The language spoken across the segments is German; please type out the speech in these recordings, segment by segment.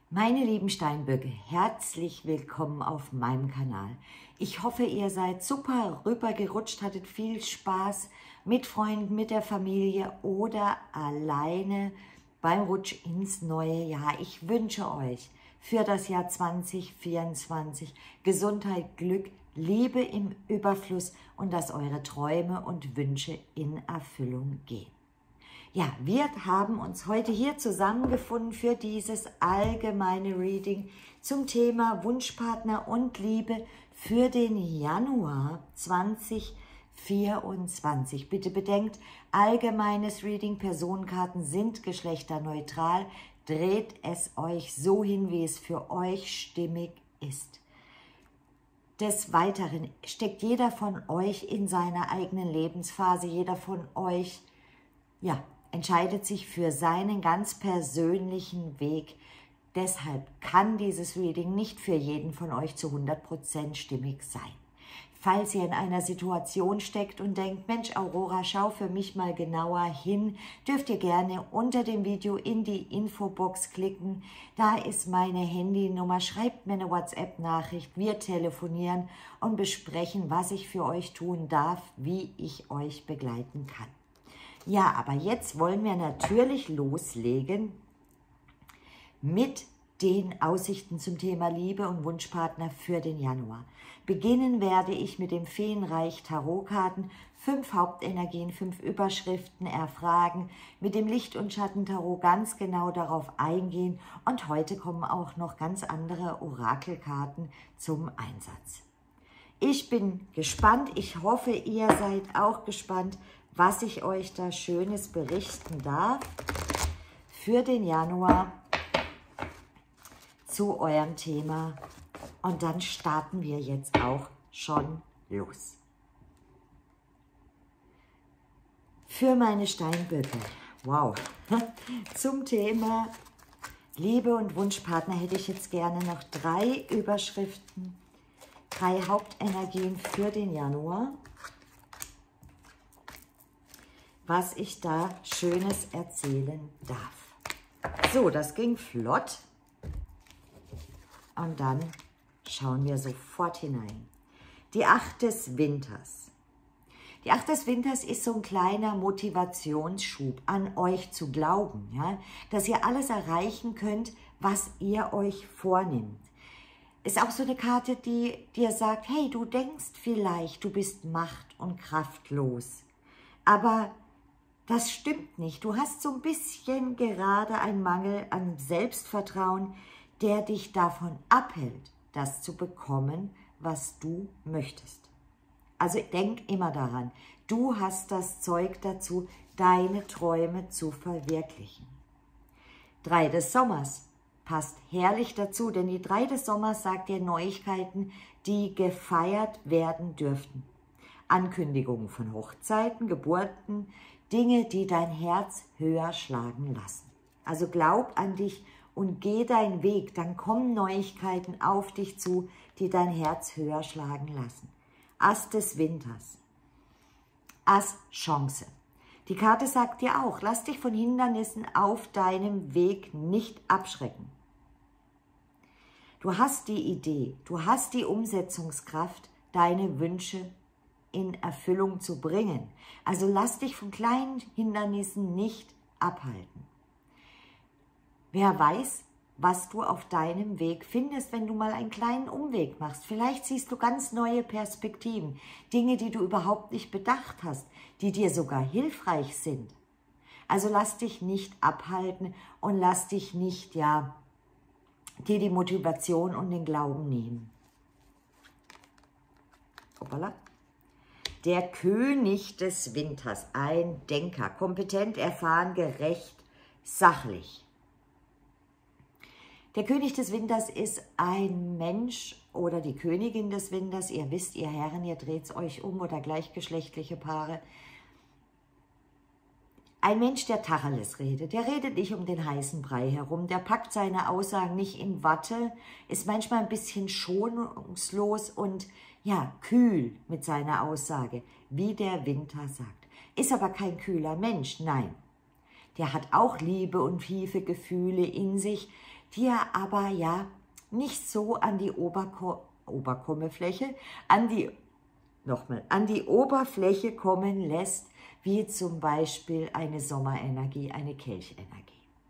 Meine lieben Steinböcke, herzlich willkommen auf meinem Kanal. Ich hoffe, ihr seid super rübergerutscht, hattet viel Spaß mit Freunden, mit der Familie oder alleine beim Rutsch ins neue Jahr. Ich wünsche euch für das Jahr 2024 Gesundheit, Glück, Liebe im Überfluss und dass eure Träume und Wünsche in Erfüllung gehen. Ja, wir haben uns heute hier zusammengefunden für dieses allgemeine Reading zum Thema Wunschpartner und Liebe für den Januar 2024. Bitte bedenkt, allgemeines Reading, Personenkarten sind geschlechterneutral. Dreht es euch so hin, wie es für euch stimmig ist. Des Weiteren steckt jeder von euch in seiner eigenen Lebensphase, jeder von euch, ja, entscheidet sich für seinen ganz persönlichen Weg. Deshalb kann dieses Reading nicht für jeden von euch zu 100% stimmig sein. Falls ihr in einer Situation steckt und denkt, Mensch Aurora, schau für mich mal genauer hin, dürft ihr gerne unter dem Video in die Infobox klicken. Da ist meine Handynummer, schreibt mir eine WhatsApp-Nachricht, wir telefonieren und besprechen, was ich für euch tun darf, wie ich euch begleiten kann. Ja, aber jetzt wollen wir natürlich loslegen mit den Aussichten zum Thema Liebe und Wunschpartner für den Januar. Beginnen werde ich mit dem Feenreich Tarotkarten, 5 Hauptenergien, 5 Überschriften erfragen, mit dem Licht- und Schattentarot ganz genau darauf eingehen und heute kommen auch noch ganz andere Orakelkarten zum Einsatz. Ich bin gespannt, ich hoffe, ihr seid auch gespannt, was ich euch da Schönes berichten darf für den Januar zu eurem Thema. Und dann starten wir jetzt auch schon los. Für meine Steinböcke, wow, zum Thema Liebe und Wunschpartner hätte ich jetzt gerne noch 3 Überschriften, 3 Hauptenergien für den Januar, was ich da Schönes erzählen darf. So, das ging flott. Und dann schauen wir sofort hinein. Die 8 des Winters. Die 8 des Winters ist so ein kleiner Motivationsschub, an euch zu glauben, ja? Dass ihr alles erreichen könnt, was ihr euch vornimmt. Ist auch so eine Karte, die dir sagt, hey, du denkst vielleicht, du bist macht- und kraftlos. Aber das stimmt nicht. Du hast so ein bisschen gerade einen Mangel an Selbstvertrauen, der dich davon abhält, das zu bekommen, was du möchtest. Also denk immer daran, du hast das Zeug dazu, deine Träume zu verwirklichen. 3 des Sommers passt herrlich dazu, denn die 3 des Sommers sagt dir Neuigkeiten, die gefeiert werden dürften. Ankündigungen von Hochzeiten, Geburten, Dinge, die dein Herz höher schlagen lassen. Also glaub an dich und geh deinen Weg, dann kommen Neuigkeiten auf dich zu, die dein Herz höher schlagen lassen. Ass des Winters. Ass Chance. Die Karte sagt dir auch, lass dich von Hindernissen auf deinem Weg nicht abschrecken. Du hast die Idee, du hast die Umsetzungskraft, deine Wünsche in Erfüllung zu bringen. Also lass dich von kleinen Hindernissen nicht abhalten. Wer weiß, was du auf deinem Weg findest, wenn du mal einen kleinen Umweg machst. Vielleicht siehst du ganz neue Perspektiven, Dinge, die du überhaupt nicht bedacht hast, die dir sogar hilfreich sind. Also lass dich nicht abhalten und lass dich nicht, ja, dir die Motivation und den Glauben nehmen. Hoppala. Der König des Winters, ein Denker, kompetent, erfahren, gerecht, sachlich. Der König des Winters ist ein Mensch oder die Königin des Winters, ihr wisst, ihr Herren, ihr dreht es euch um oder gleichgeschlechtliche Paare. Ein Mensch, der Tacheles redet, der redet nicht um den heißen Brei herum, der packt seine Aussagen nicht in Watte, ist manchmal ein bisschen schonungslos und ja, kühl mit seiner Aussage, wie der Winter sagt. Ist aber kein kühler Mensch, nein. Der hat auch Liebe und tiefe Gefühle in sich, die er aber ja nicht so an die Oberfläche kommen lässt, wie zum Beispiel eine Sommerenergie, eine Kelchenergie.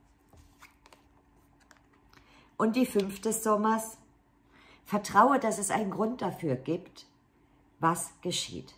Und die 5 des Sommers: Vertraue, dass es einen Grund dafür gibt, was geschieht.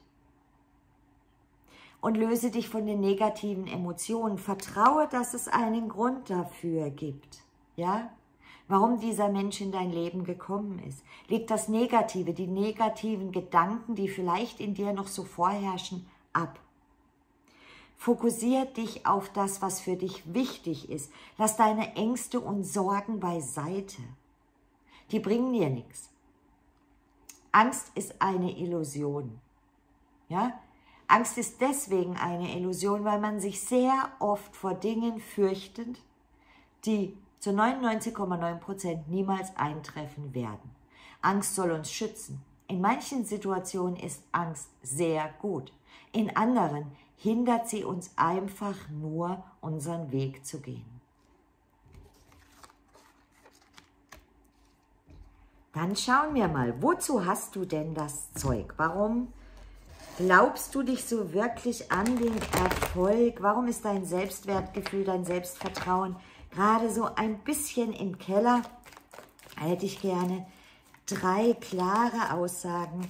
Und löse dich von den negativen Emotionen. Vertraue, dass es einen Grund dafür gibt, ja? Warum dieser Mensch in dein Leben gekommen ist. Leg das Negative, die negativen Gedanken, die vielleicht in dir noch so vorherrschen, ab. Fokussiere dich auf das, was für dich wichtig ist. Lass deine Ängste und Sorgen beiseite. Die bringen dir nichts. Angst ist eine Illusion. Ja? Angst ist deswegen eine Illusion, weil man sich sehr oft vor Dingen fürchtet, die zu 99,9% niemals eintreffen werden. Angst soll uns schützen. In manchen Situationen ist Angst sehr gut. In anderen hindert sie uns einfach nur, unseren Weg zu gehen. Dann schauen wir mal, wozu hast du denn das Zeug? Warum glaubst du dich so wirklich an den Erfolg? Warum ist dein Selbstwertgefühl, dein Selbstvertrauen gerade so ein bisschen im Keller? Hätte ich gerne 3 klare Aussagen,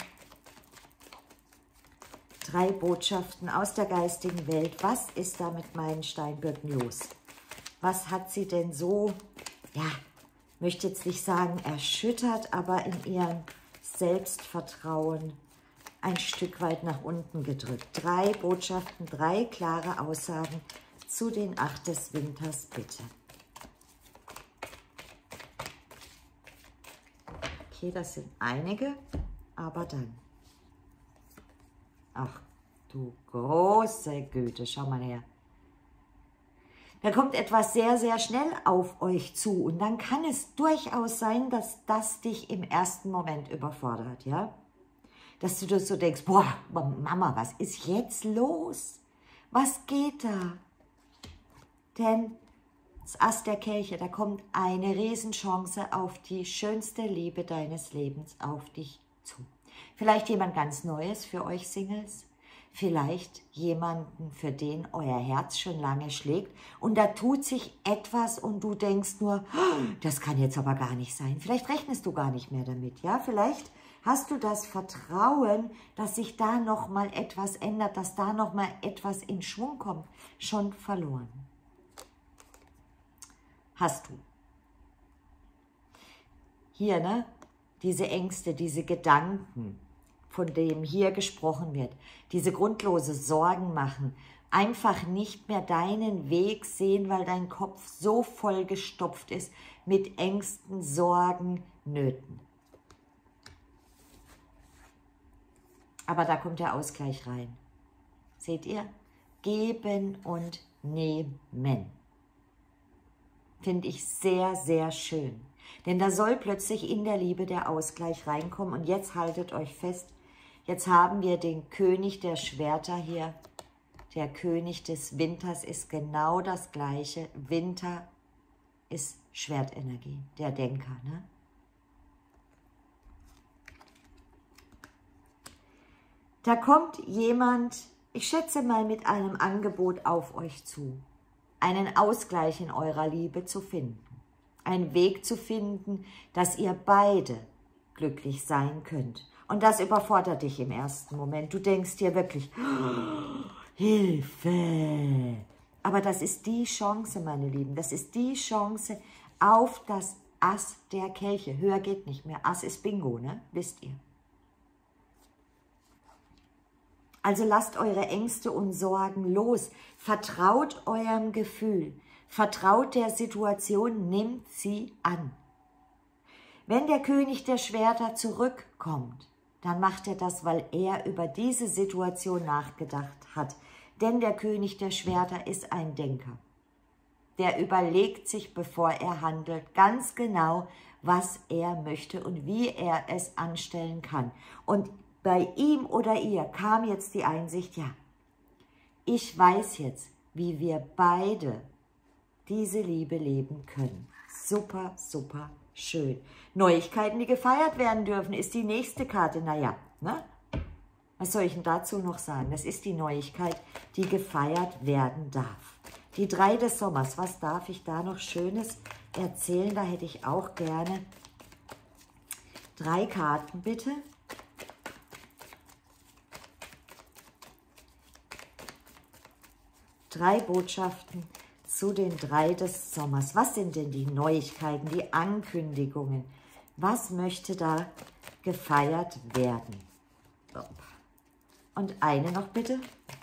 3 Botschaften aus der geistigen Welt. Was ist da mit meinen Steinböcken los? Was hat sie denn so, ja, möchte jetzt nicht sagen erschüttert, aber in ihrem Selbstvertrauen ein Stück weit nach unten gedrückt? 3 Botschaften, 3 klare Aussagen zu den 8 des Winters, bitte. Okay, das sind einige, aber dann. Ach, du große Güte, schau mal her. Da kommt etwas sehr, sehr schnell auf euch zu und dann kann es durchaus sein, dass das dich im ersten Moment überfordert, ja? Dass du das so denkst, boah, Mama, was ist jetzt los? Was geht da? Denn das Ass der Kelche, da kommt eine Riesenchance auf die schönste Liebe deines Lebens auf dich zu. Vielleicht jemand ganz Neues für euch Singles, vielleicht jemanden, für den euer Herz schon lange schlägt und da tut sich etwas und du denkst nur, das kann jetzt aber gar nicht sein. Vielleicht rechnest du gar nicht mehr damit, ja? Vielleicht hast du das Vertrauen, dass sich da nochmal etwas ändert, dass da nochmal etwas in Schwung kommt, schon verloren. Hast du. Hier, ne? Diese Ängste, diese Gedanken, von denen hier gesprochen wird, diese grundlose Sorgen machen, einfach nicht mehr deinen Weg sehen, weil dein Kopf so vollgestopft ist mit Ängsten, Sorgen, Nöten. Aber da kommt der Ausgleich rein. Seht ihr? Geben und nehmen. Finde ich sehr, sehr schön. Denn da soll plötzlich in der Liebe der Ausgleich reinkommen. Und jetzt haltet euch fest, jetzt haben wir den König der Schwerter hier. Der König des Winters ist genau das Gleiche. Winter ist Schwertenergie, der Denker, ne? Da kommt jemand, ich schätze mal, mit einem Angebot auf euch zu, einen Ausgleich in eurer Liebe zu finden, einen Weg zu finden, dass ihr beide glücklich sein könnt. Und das überfordert dich im ersten Moment. Du denkst dir wirklich, oh, Hilfe! Aber das ist die Chance, meine Lieben, das ist die Chance auf das Ass der Kelche. Höher geht nicht mehr. Ass ist Bingo, ne? Wisst ihr. Also lasst eure Ängste und Sorgen los. Vertraut eurem Gefühl. Vertraut der Situation, nimmt sie an. Wenn der König der Schwerter zurückkommt, dann macht er das, weil er über diese Situation nachgedacht hat. Denn der König der Schwerter ist ein Denker. Der überlegt sich, bevor er handelt, ganz genau, was er möchte und wie er es anstellen kann. Und bei ihm oder ihr kam jetzt die Einsicht, ja, ich weiß jetzt, wie wir beide diese Liebe leben können. super, super schön. Neuigkeiten, die gefeiert werden dürfen, ist die nächste Karte. Naja, ne? Was soll ich denn dazu noch sagen? Das ist die Neuigkeit, die gefeiert werden darf. Die 3 des Sommers, was darf ich da noch Schönes erzählen? Da hätte ich auch gerne 3 Karten, bitte. Drei Botschaften zu den 3 des Sommers. Was sind denn die Neuigkeiten, die Ankündigungen? Was möchte da gefeiert werden? Und eine noch bitte.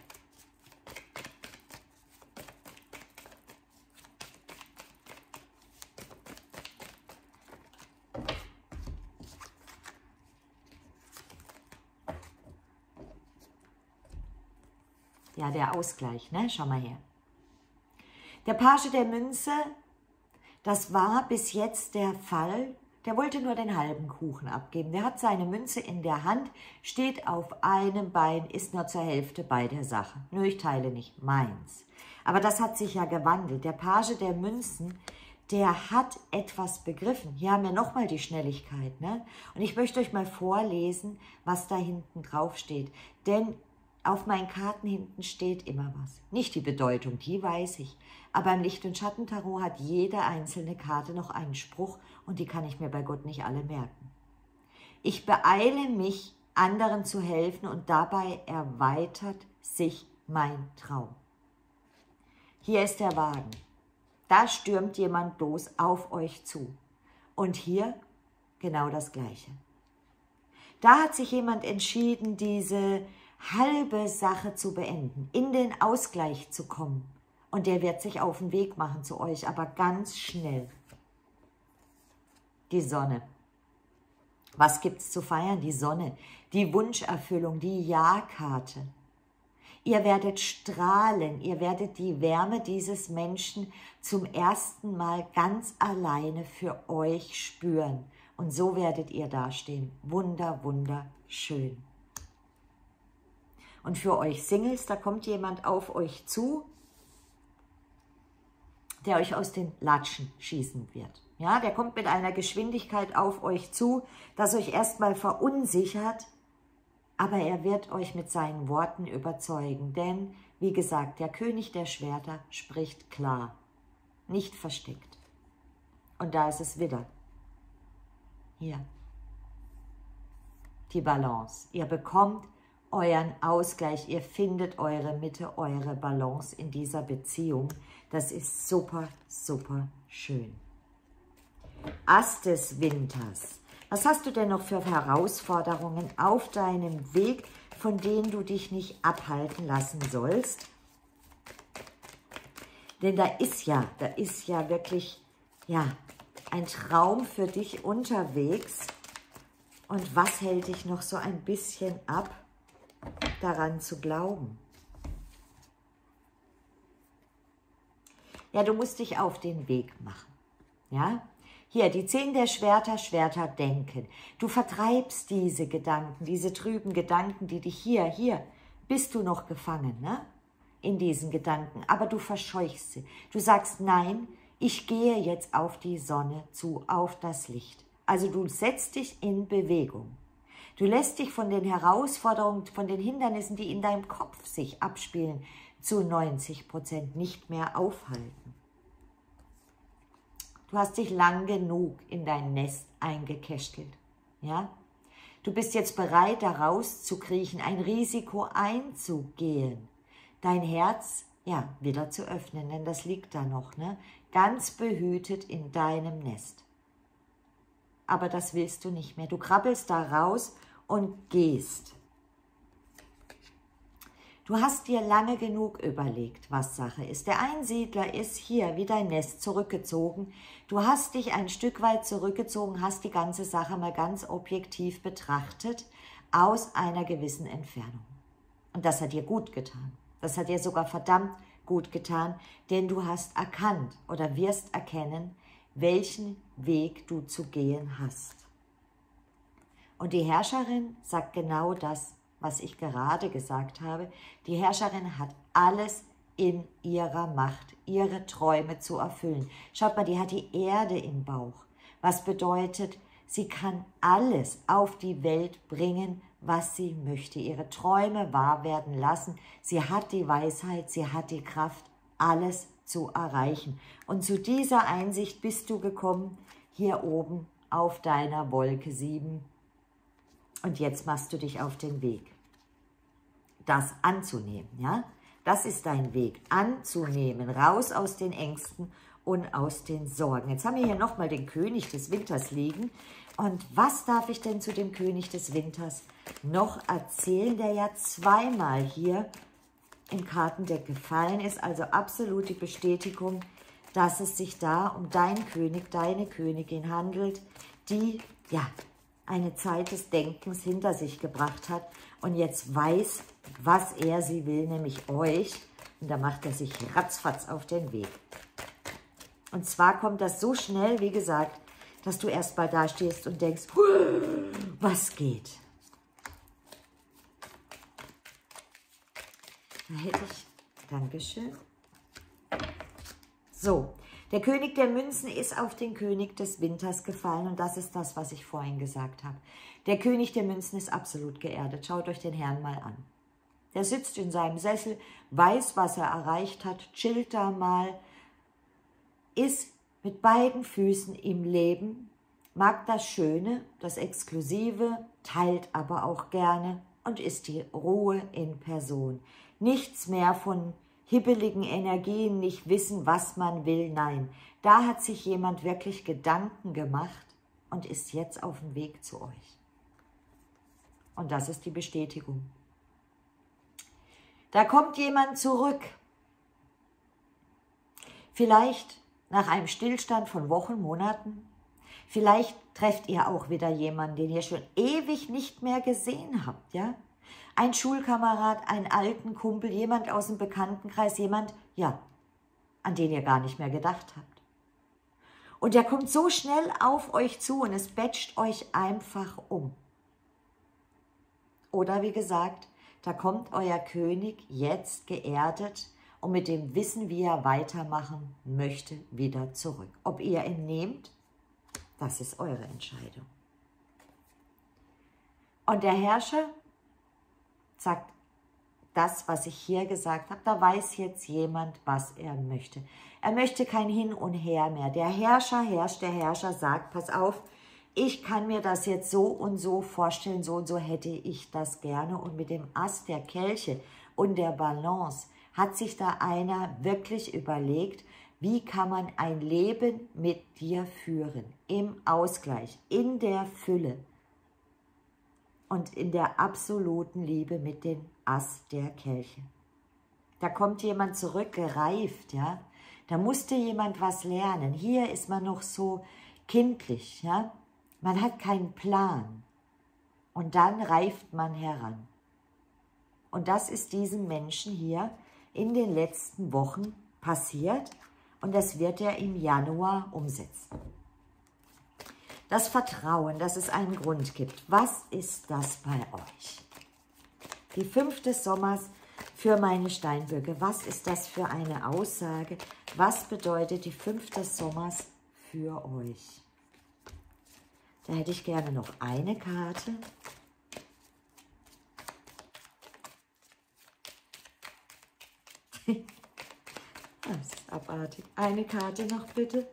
Ja, der Ausgleich, ne? Schau mal her. Der Page der Münze, das war bis jetzt der Fall. Der wollte nur den halben Kuchen abgeben. Der hat seine Münze in der Hand, steht auf einem Bein, ist nur zur Hälfte bei der Sache. Nö, ich teile nicht, meins. Aber das hat sich ja gewandelt. Der Page der Münzen, der hat etwas begriffen. Hier haben wir nochmal die Schnelligkeit, ne? Und ich möchte euch mal vorlesen, was da hinten drauf steht. Denn auf meinen Karten hinten steht immer was. Nicht die Bedeutung, die weiß ich. Aber im Licht- und Schattentarot hat jede einzelne Karte noch einen Spruch und die kann ich mir bei Gott nicht alle merken. Ich beeile mich, anderen zu helfen und dabei erweitert sich mein Traum. Hier ist der Wagen. Da stürmt jemand los auf euch zu. Und hier genau das Gleiche. Da hat sich jemand entschieden, diese halbe Sache zu beenden, in den Ausgleich zu kommen. Und der wird sich auf den Weg machen zu euch, aber ganz schnell. Die Sonne. Was gibt's zu feiern? Die Sonne, die Wunscherfüllung, die Ja-Karte. Ihr werdet strahlen, ihr werdet die Wärme dieses Menschen zum ersten Mal ganz alleine für euch spüren. Und so werdet ihr dastehen. Wunder, wunderschön. Und für euch Singles, da kommt jemand auf euch zu, der euch aus den Latschen schießen wird. Ja, der kommt mit einer Geschwindigkeit auf euch zu, das euch erstmal verunsichert, aber er wird euch mit seinen Worten überzeugen. Denn, wie gesagt, der König der Schwerter spricht klar, nicht versteckt. Und da ist es wieder. Hier. Die Balance. Ihr bekommt euren Ausgleich, ihr findet eure Mitte, eure Balance in dieser Beziehung. Das ist super, super schön. Ass des Winters. Was hast du denn noch für Herausforderungen auf deinem Weg, von denen du dich nicht abhalten lassen sollst? Denn da ist ja wirklich, ja, ein Traum für dich unterwegs. Und was hält dich noch so ein bisschen ab, daran zu glauben? Ja, du musst dich auf den Weg machen, ja? Hier, die 10 der Schwerter, Schwerter denken. Du vertreibst diese Gedanken, diese trüben Gedanken, die dich hier bist du noch gefangen, ne? In diesen Gedanken, aber du verscheuchst sie. Du sagst, nein, ich gehe jetzt auf die Sonne zu, auf das Licht. Also du setzt dich in Bewegung. Du lässt dich von den Herausforderungen, von den Hindernissen, die in deinem Kopf sich abspielen, zu 90% nicht mehr aufhalten. Du hast dich lang genug in dein Nest eingekästelt. Ja? Du bist jetzt bereit, da rauszukriechen, ein Risiko einzugehen. Dein Herz, ja, wieder zu öffnen, denn das liegt da noch, ne? Ganz behütet in deinem Nest. Aber das willst du nicht mehr. Du krabbelst da raus und gehst. Du hast dir lange genug überlegt, was Sache ist. Der Einsiedler ist hier wie dein Nest zurückgezogen. Du hast dich ein Stück weit zurückgezogen, hast die ganze Sache mal ganz objektiv betrachtet, aus einer gewissen Entfernung. Und das hat dir gut getan. Das hat dir sogar verdammt gut getan, denn du hast erkannt oder wirst erkennen, welchen Weg du zu gehen hast. Und die Herrscherin sagt genau das, was ich gerade gesagt habe. Die Herrscherin hat alles in ihrer Macht, ihre Träume zu erfüllen. Schaut mal, die hat die Erde im Bauch. Was bedeutet, sie kann alles auf die Welt bringen, was sie möchte. Ihre Träume wahr werden lassen. Sie hat die Weisheit, sie hat die Kraft, alles zu erreichen. Und zu dieser Einsicht bist du gekommen, hier oben auf deiner Wolke 7. Und jetzt machst du dich auf den Weg, das anzunehmen, ja? Das ist dein Weg, anzunehmen, raus aus den Ängsten und aus den Sorgen. Jetzt haben wir hier nochmal den König des Winters liegen. Und was darf ich denn zu dem König des Winters noch erzählen, der ja zweimal hier im Kartendeck gefallen ist? Also absolute Bestätigung, dass es sich da um deinen König, deine Königin handelt, die ja eine Zeit des Denkens hinter sich gebracht hat und jetzt weiß, was sie will, nämlich euch. Und da macht er sich ratzfatz auf den Weg. Und zwar kommt das so schnell, wie gesagt, dass du erst mal da stehst und denkst, was geht? Da hätte ich, Dankeschön. So, der König der Münzen ist auf den König des Winters gefallen und das ist das, was ich vorhin gesagt habe. Der König der Münzen ist absolut geerdet. Schaut euch den Herrn mal an. Der sitzt in seinem Sessel, weiß, was er erreicht hat, chillt da mal, ist mit beiden Füßen im Leben, mag das Schöne, das Exklusive, teilt aber auch gerne und ist die Ruhe in Person. Nichts mehr von hibbeligen Energien, nicht wissen, was man will, nein. Da hat sich jemand wirklich Gedanken gemacht und ist jetzt auf dem Weg zu euch. Und das ist die Bestätigung. Da kommt jemand zurück. Vielleicht nach einem Stillstand von Wochen, Monaten. Vielleicht trefft ihr auch wieder jemanden, den ihr schon ewig nicht mehr gesehen habt, ja? Ein Schulkamerad, einen alten Kumpel, jemand aus dem Bekanntenkreis, jemand, ja, an den ihr gar nicht mehr gedacht habt. Und der kommt so schnell auf euch zu und es batcht euch einfach um. Oder wie gesagt, da kommt euer König jetzt geerdet und mit dem Wissen, wie er weitermachen möchte, wieder zurück. Ob ihr ihn nehmt, das ist eure Entscheidung. Und der Herrscher sagt das, was ich hier gesagt habe, da weiß jetzt jemand, was er möchte. Er möchte kein Hin und Her mehr. Der Herrscher herrscht, der Herrscher sagt, pass auf, ich kann mir das jetzt so und so vorstellen, so und so hätte ich das gerne. Und mit dem Ass der Kelche und der Balance hat sich da einer wirklich überlegt, wie kann man ein Leben mit dir führen, im Ausgleich, in der Fülle und in der absoluten Liebe mit dem Ass der Kelche. Da kommt jemand zurück, gereift, ja. Da musste jemand was lernen. Hier ist man noch so kindlich, ja. Man hat keinen Plan. Und dann reift man heran. Und das ist diesem Menschen hier in den letzten Wochen passiert. Und das wird er im Januar umsetzen. Das Vertrauen, dass es einen Grund gibt. Was ist das bei euch? Die 5 des Sommers für meine Steinböcke. Was ist das für eine Aussage? Was bedeutet die 5 des Sommers für euch? Da hätte ich gerne noch eine Karte. Das ist abartig. Eine Karte noch bitte.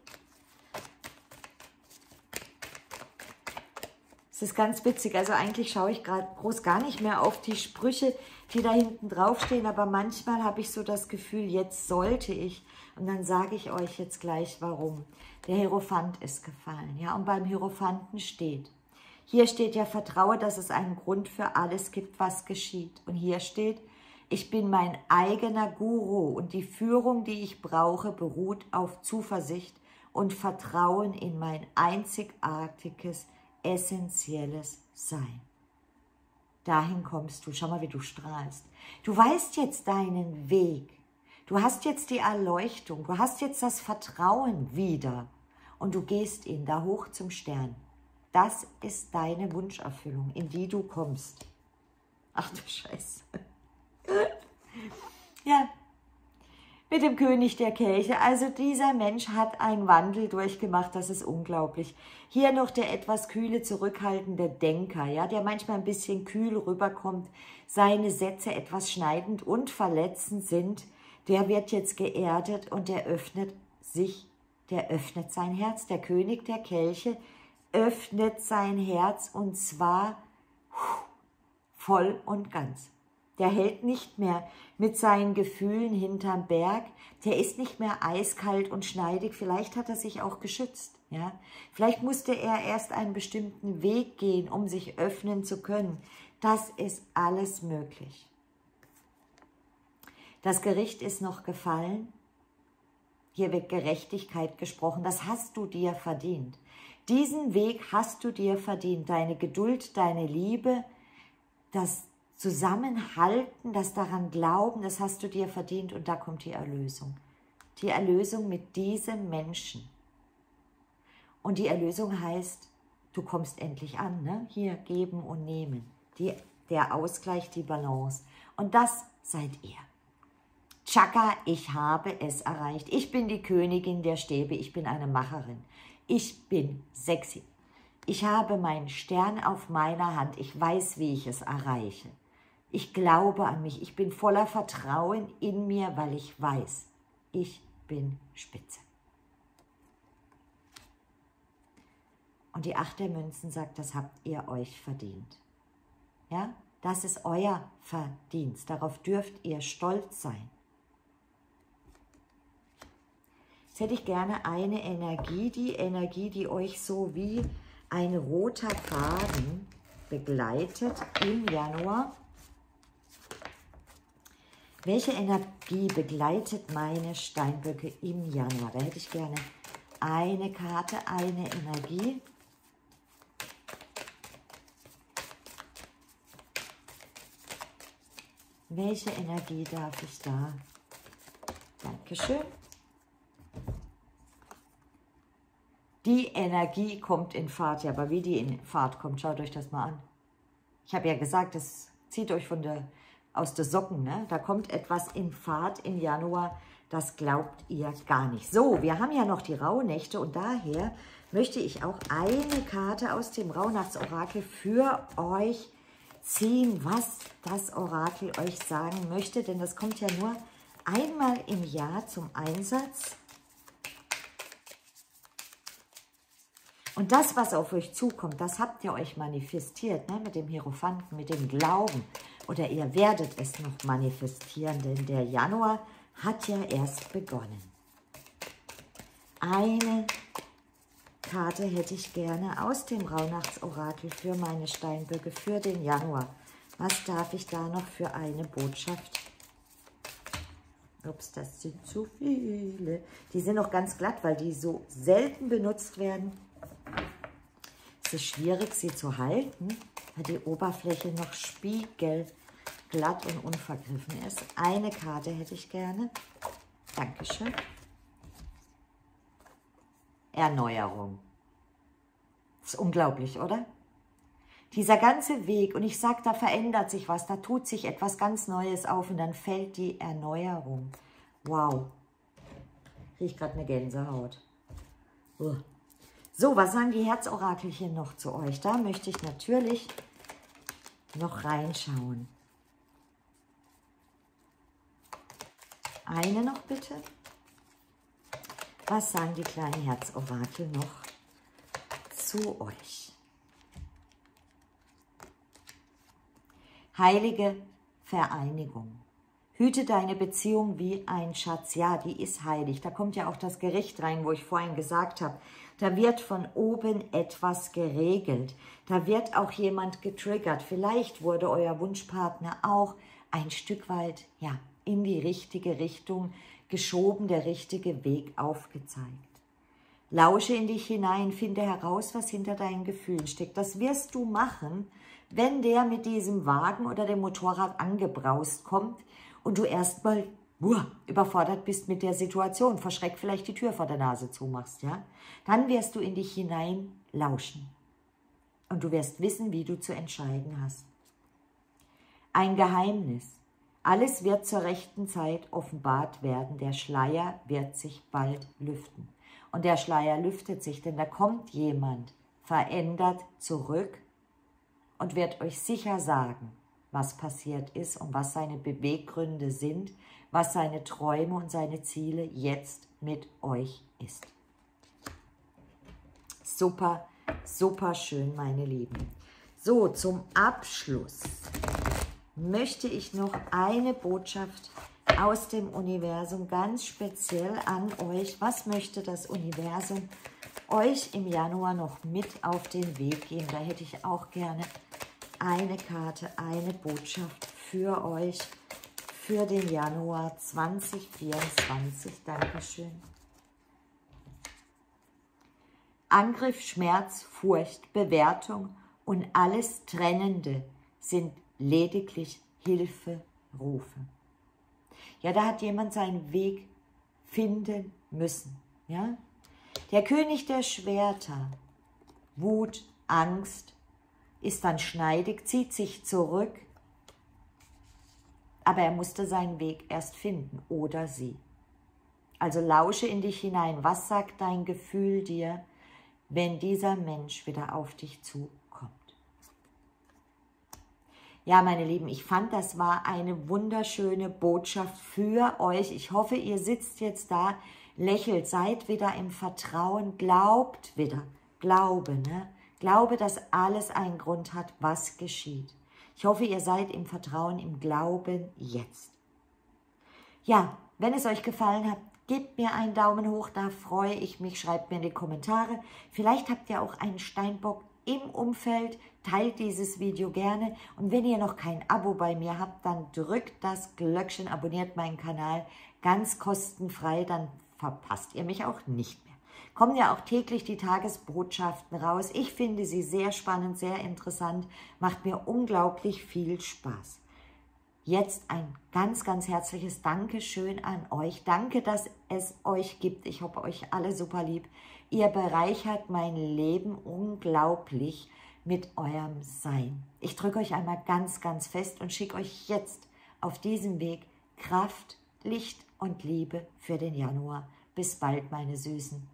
Es ist ganz witzig, also eigentlich schaue ich gerade groß gar nicht mehr auf die Sprüche, die da hinten draufstehen, aber manchmal habe ich so das Gefühl, jetzt sollte ich, und dann sage ich euch jetzt gleich warum. Der Hierophant ist gefallen, ja, und beim Hierophanten steht, hier steht ja, vertraue, dass es einen Grund für alles gibt, was geschieht. Und hier steht, ich bin mein eigener Guru und die Führung, die ich brauche, beruht auf Zuversicht und Vertrauen in mein einzigartiges, essentielles Sein. Dahin kommst du. Schau mal, wie du strahlst. Du weißt jetzt deinen Weg. Du hast jetzt die Erleuchtung. Du hast jetzt das Vertrauen wieder. Und du gehst ihn da hoch zum Stern. Das ist deine Wunscherfüllung, in die du kommst. Ach du Scheiße. Ja, mit dem König der Kelche. Also dieser Mensch hat einen Wandel durchgemacht, das ist unglaublich. Hier noch der etwas kühle, zurückhaltende Denker, ja, der manchmal ein bisschen kühl rüberkommt, seine Sätze etwas schneidend und verletzend sind, der wird jetzt geerdet und der öffnet sein Herz. Der König der Kelche öffnet sein Herz und zwar voll und ganz. Der hält nicht mehr mit seinen Gefühlen hinterm Berg, der ist nicht mehr eiskalt und schneidig, vielleicht hat er sich auch geschützt. Ja? Vielleicht musste er erst einen bestimmten Weg gehen, um sich öffnen zu können. Das ist alles möglich. Das Gericht ist noch gefallen, hier wird Gerechtigkeit gesprochen, das hast du dir verdient. Diesen Weg hast du dir verdient, deine Geduld, deine Liebe, das Zusammenhalten, das daran Glauben, das hast du dir verdient und da kommt die Erlösung. Die Erlösung mit diesem Menschen. Und die Erlösung heißt, du kommst endlich an, ne? Hier geben und nehmen. Der Ausgleich, die Balance. Und das seid ihr. Chaka, ich habe es erreicht. Ich bin die Königin der Stäbe, ich bin eine Macherin. Ich bin sexy. Ich habe meinen Stern auf meiner Hand. Ich weiß, wie ich es erreiche. Ich glaube an mich. Ich bin voller Vertrauen in mir, weil ich weiß, ich bin spitze. Und die 8 der Münzen sagt, das habt ihr euch verdient. Ja, das ist euer Verdienst. Darauf dürft ihr stolz sein. Jetzt hätte ich gerne eine Energie, die euch so wie ein roter Faden begleitet im Januar. Welche Energie begleitet meine Steinböcke im Januar? Da hätte ich gerne eine Karte, eine Energie. Welche Energie darf ich da? Dankeschön. Die Energie kommt in Fahrt. Ja, aber wie die in Fahrt kommt, schaut euch das mal an. Ich habe ja gesagt, das zieht euch aus den Socken. Ne? Da kommt etwas in Fahrt im Januar, das glaubt ihr gar nicht. So, wir haben ja noch die Rauhnächte und daher möchte ich auch eine Karte aus dem Rauhnachtsorakel für euch ziehen, was das Orakel euch sagen möchte. Denn das kommt ja nur einmal im Jahr zum Einsatz. Und das, was auf euch zukommt, das habt ihr euch manifestiert, ne? Mit dem Hierophanten, mit dem Glauben. Oder ihr werdet es noch manifestieren, denn der Januar hat ja erst begonnen. Eine Karte hätte ich gerne aus dem Rauhnachtsorakel für meine Steinböcke für den Januar. Was darf ich da noch für eine Botschaft? Ups, das sind zu viele. Die sind noch ganz glatt, weil die so selten benutzt werden. Es ist schwierig, sie zu halten, weil die Oberfläche noch spiegelglatt und unvergriffen ist. Eine Karte hätte ich gerne. Dankeschön. Erneuerung. Das ist unglaublich, oder? Dieser ganze Weg, und ich sage, da verändert sich was, da tut sich etwas ganz Neues auf und dann fällt die Erneuerung. Wow. Riecht gerade eine Gänsehaut. So, was sagen die Herzorakelchen noch zu euch? Da möchte ich natürlich noch reinschauen. Eine noch bitte. Was sagen die kleinen Herzorakel noch zu euch? Heilige Vereinigung. Hüte deine Beziehung wie ein Schatz. Ja, die ist heilig. Da kommt ja auch das Gericht rein, wo ich vorhin gesagt habe. Da wird von oben etwas geregelt. Da wird auch jemand getriggert. Vielleicht wurde euer Wunschpartner auch ein Stück weit ja, in die richtige Richtung geschoben, der richtige Weg aufgezeigt. Lausche in dich hinein, finde heraus, was hinter deinen Gefühlen steckt. Das wirst du machen, wenn der mit diesem Wagen oder dem Motorrad angebraust kommt und du erstmal überfordert bist mit der Situation, verschreckt vielleicht die Tür vor der Nase zumachst, ja? Dann wirst du in dich hinein lauschen und du wirst wissen, wie du zu entscheiden hast. Ein Geheimnis, Alles wird zur rechten Zeit offenbart werden. Der Schleier wird sich bald lüften. Und der Schleier lüftet sich, denn da kommt jemand verändert zurück und wird euch sicher sagen, was passiert ist und was seine Beweggründe sind, was seine Träume und seine Ziele jetzt mit euch ist. Super, super schön, meine Lieben. So, zum Abschluss möchte ich noch eine Botschaft aus dem Universum ganz speziell an euch. Was möchte das Universum euch im Januar noch mit auf den Weg geben? Da hätte ich auch gerne eine Karte, eine Botschaft für euch für den Januar 2024. Dankeschön. Angriff, Schmerz, Furcht, Bewertung und alles Trennende sind lediglich Hilferufe. Ja, da hat jemand seinen Weg finden müssen. Ja? Der König der Schwerter, Wut, Angst, ist dann schneidig, zieht sich zurück, aber er musste seinen Weg erst finden, oder sie. Also lausche in dich hinein. Was sagt dein Gefühl dir, wenn dieser Mensch wieder auf dich zukommt? Ja, meine Lieben, ich fand, das war eine wunderschöne Botschaft für euch. Ich hoffe, ihr sitzt jetzt da, lächelt, seid wieder im Vertrauen, glaubt wieder. Glaube, ne? Glaube, dass alles einen Grund hat, was geschieht. Ich hoffe, ihr seid im Vertrauen, im Glauben jetzt. Ja, wenn es euch gefallen hat, gebt mir einen Daumen hoch, da freue ich mich, schreibt mir in die Kommentare. Vielleicht habt ihr auch einen Steinbock im Umfeld, teilt dieses Video gerne. Und wenn ihr noch kein Abo bei mir habt, dann drückt das Glöckchen, abonniert meinen Kanal ganz kostenfrei, dann verpasst ihr mich auch nicht mehr. Kommen ja auch täglich die Tagesbotschaften raus. Ich finde sie sehr spannend, sehr interessant, macht mir unglaublich viel Spaß. Jetzt ein ganz, ganz herzliches Dankeschön an euch. Danke, dass es euch gibt. Ich habe euch alle super lieb. Ihr bereichert mein Leben unglaublich mit eurem Sein. Ich drücke euch einmal ganz, ganz fest und schicke euch jetzt auf diesem Weg Kraft, Licht und Liebe für den Januar. Bis bald, meine Süßen.